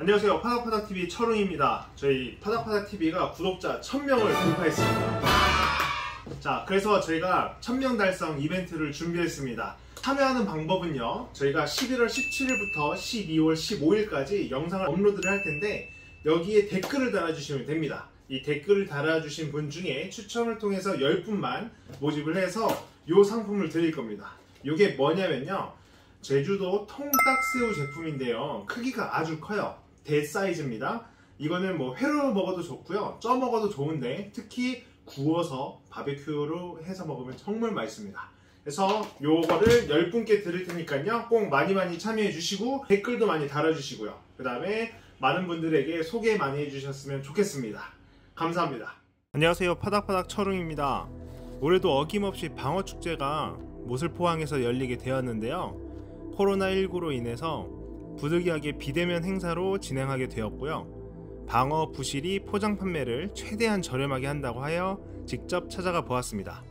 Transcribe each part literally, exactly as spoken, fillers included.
안녕하세요. 파닥파닥티비 철웅입니다. 저희 파닥파닥티비가 구독자 천 명을 돌파했습니다. 자, 그래서 저희가 천 명 달성 이벤트를 준비했습니다. 참여하는 방법은요, 저희가 십일월 십칠일부터 십이월 십오일까지 영상을 업로드를 할 텐데 여기에 댓글을 달아주시면 됩니다. 이 댓글을 달아주신 분 중에 추첨을 통해서 열 분만 모집을 해서 이 상품을 드릴 겁니다. 이게 뭐냐면요, 제주도 통딱새우 제품인데요, 크기가 아주 커요. 대사이즈입니다. 이거는 뭐 회로 먹어도 좋고요, 쪄 먹어도 좋은데 특히 구워서 바베큐로 해서 먹으면 정말 맛있습니다. 그래서 요거를 열 분께 드릴 테니까요, 꼭 많이 많이 참여해 주시고 댓글도 많이 달아주시고요, 그 다음에 많은 분들에게 소개 많이 해주셨으면 좋겠습니다. 감사합니다. 안녕하세요. 파닥파닥 철웅입니다. 올해도 어김없이 방어축제가 모슬포항에서 열리게 되었는데요, 코로나 일구로 인해서 부득이하게 비대면 행사로 진행하게 되었고요, 방어 부실이 포장 판매를 최대한 저렴하게 한다고 하여 직접 찾아가 보았습니다.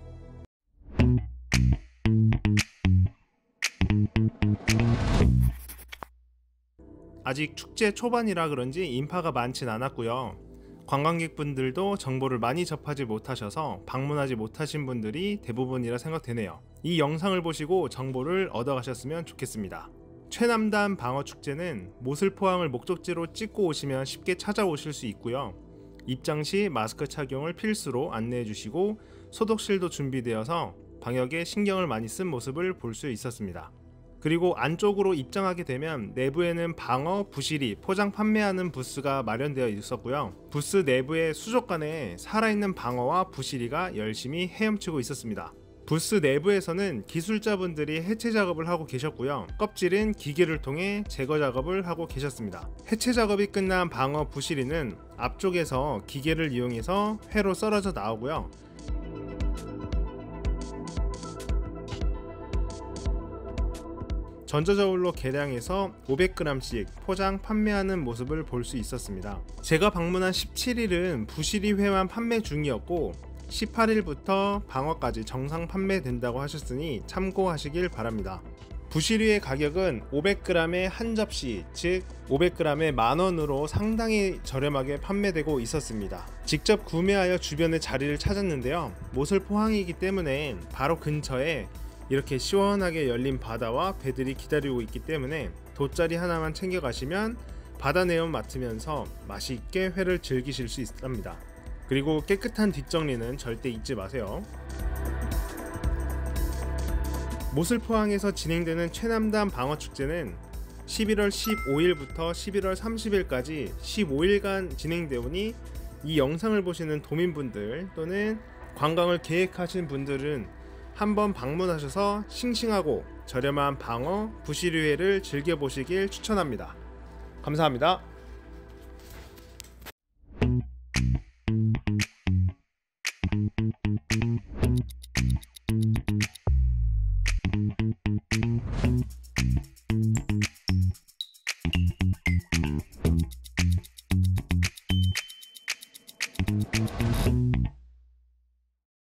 아직 축제 초반이라 그런지 인파가 많진 않았고요, 관광객분들도 정보를 많이 접하지 못하셔서 방문하지 못하신 분들이 대부분이라 생각되네요. 이 영상을 보시고 정보를 얻어가셨으면 좋겠습니다. 최남단 방어축제는 모슬포항을 목적지로 찍고 오시면 쉽게 찾아오실 수 있고요, 입장 시 마스크 착용을 필수로 안내해 주시고 소독실도 준비되어서 방역에 신경을 많이 쓴 모습을 볼 수 있었습니다. 그리고 안쪽으로 입장하게 되면 내부에는 방어 부실이 포장 판매하는 부스가 마련되어 있었고요, 부스 내부의 수족관에 살아있는 방어와 부실이가 열심히 헤엄치고 있었습니다. 부스 내부에서는 기술자분들이 해체 작업을 하고 계셨고요, 껍질은 기계를 통해 제거 작업을 하고 계셨습니다. 해체 작업이 끝난 방어 부실이는 앞쪽에서 기계를 이용해서 회로 썰어져 나오고요, 전자저울로 계량해서 오백 그램씩 포장 판매하는 모습을 볼 수 있었습니다. 제가 방문한 십칠일은 부실이 회만 판매 중이었고 십팔일부터 방어까지 정상 판매된다고 하셨으니 참고하시길 바랍니다. 부실이의 가격은 오백 그램에 한 접시, 즉 오백 그램에 만원으로 상당히 저렴하게 판매되고 있었습니다. 직접 구매하여 주변의 자리를 찾았는데요, 모슬포항이기 때문에 바로 근처에 이렇게 시원하게 열린 바다와 배들이 기다리고 있기 때문에 돗자리 하나만 챙겨 가시면 바다 내음 맡으면서 맛있게 회를 즐기실 수 있답니다. 그리고 깨끗한 뒷정리는 절대 잊지 마세요. 모슬포항에서 진행되는 최남단 방어축제는 십일월 십오일부터 십일월 삼십일까지 십오일간 진행되오니 이 영상을 보시는 도민분들 또는 관광을 계획하신 분들은 한번 방문하셔서 싱싱하고 저렴한 방어 부실회를 즐겨보시길 추천합니다. 감사합니다.